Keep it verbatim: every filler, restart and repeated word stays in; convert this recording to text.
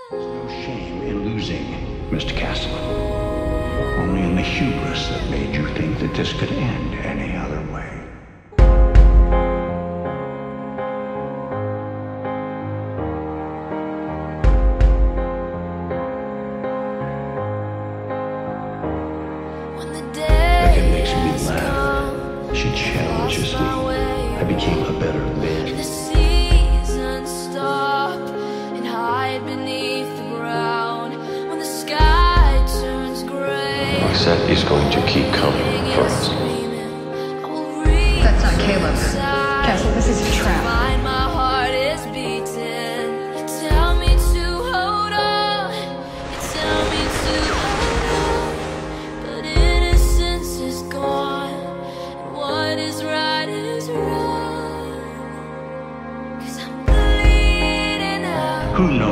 There's no shame in losing, Mister Castleman. Only in the hubris that made you think that this could end any other way. Beckett makes me laugh. She challenges me. I became a better man. The seasons stop and hide beneath the ground when the sky turns gray. Except he's going to keep coming for us. That's not Caleb. Castle, this is a trap. My heart is beating. You tell me to hold on. You tell me to hold on. But innocence is gone. And what is right is wrong. 'Cause I'm bleeding out. Who knows?